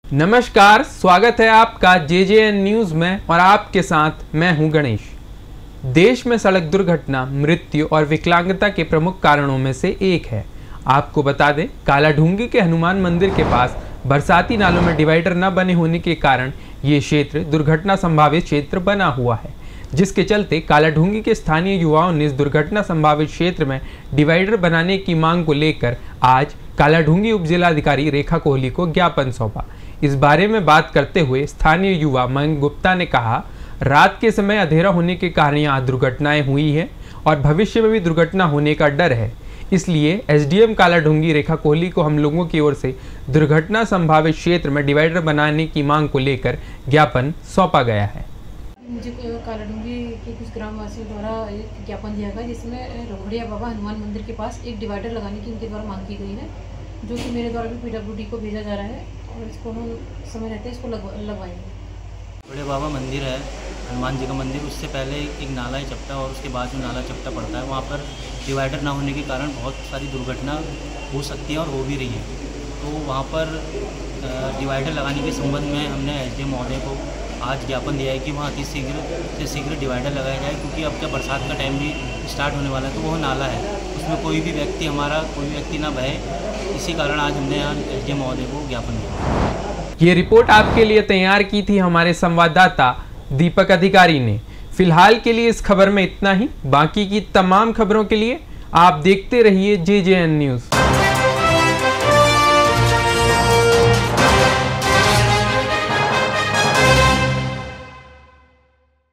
नमस्कार, स्वागत है आपका JJN न्यूज में और आपके साथ मैं हूं गणेश। देश में सड़क दुर्घटना मृत्यु और विकलांगता के प्रमुख कारणों में से एक है। आपको बता दें, कालाढूंगी के हनुमान मंदिर के पास बरसाती नालों में डिवाइडर न बने होने के कारण ये क्षेत्र दुर्घटना संभावित क्षेत्र बना हुआ है, जिसके चलते कालाढूंगी के स्थानीय युवाओं ने इस दुर्घटना संभावित क्षेत्र में डिवाइडर बनाने की मांग को लेकर आज कालाढूंगी उप जिलाधिकारी रेखा कोहली को ज्ञापन सौंपा। इस बारे में बात करते हुए स्थानीय युवा मयंक गुप्ता ने कहा, रात के समय अंधेरा होने के कारण यहाँ दुर्घटनाएं हुई हैं और भविष्य में भी दुर्घटना होने का डर है। इसलिए SDM कालाढूंगी रेखा कोहली को हम लोगों की ओर से दुर्घटना संभावित क्षेत्र में डिवाइडर बनाने की मांग को लेकर ज्ञापन सौंपा गया है। मुझे कालाढूंगी के कुछ ग्रामवासियों द्वारा एक ज्ञापन दिया गया, जिसमें रोहड़िया बाबा हनुमान मंदिर के पास एक डिवाइडर लगाने की उनके द्वारा मांग की गई है, जो कि मेरे द्वारा भी PWD को भेजा जा रहा है और इसको हम समय रहते इसको लगवाएंगे। रोहड़िया बाबा मंदिर है, हनुमान जी का मंदिर, उससे पहले एक नाला है चपटा और उसके बाद जो नाला चपटा पड़ता है वहाँ पर डिवाइडर ना होने के कारण बहुत सारी दुर्घटना हो सकती है और हो भी रही है। तो वहाँ पर डिवाइडर लगाने के संबंध में हमने SDM महोदय को आज ज्ञापन दिया है कि वहाँ अति शीघ्र से शीघ्र डिवाइडर लगाया जाए, क्योंकि अब क्या बरसात का टाइम भी स्टार्ट होने वाला है, तो वो नाला है, उसमें कोई भी व्यक्ति ना बहे। इसी कारण आज हमने यहाँ SDM महोदय को ज्ञापन दिया। ये रिपोर्ट आपके लिए तैयार की थी हमारे संवाददाता दीपक अधिकारी ने। फिलहाल के लिए इस खबर में इतना ही। बाकी की तमाम खबरों के लिए आप देखते रहिए JJN न्यूज़।